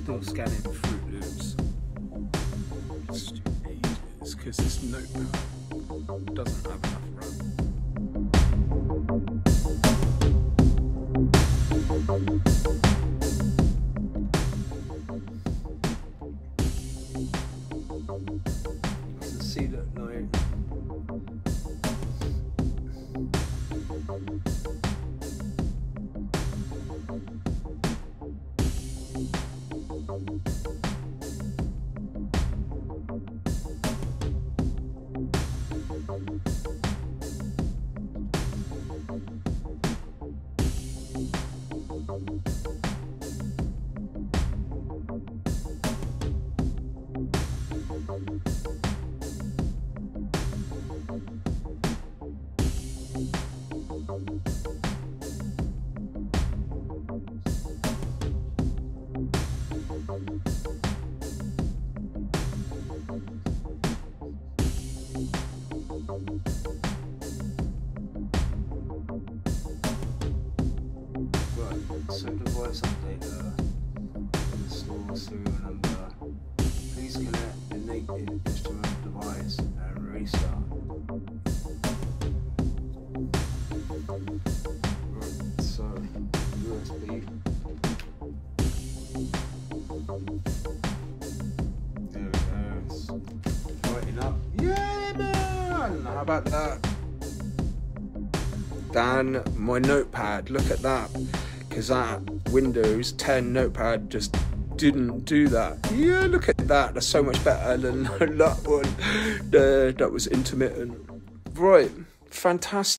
still scanning Fruit Loops. It's ages because this notepad doesn't have enough RAM. What's the sea look like? So device updater install serial number. Please connect the native instrument device and restart. Right, so USB. There we go. It's lighting up. Yeah, man! How about that? Dan, my notepad. Look at that. Because that Windows 10 notepad just didn't do that. Yeah, look at that. That's so much better than that one. That was intermittent. Right, fantastic.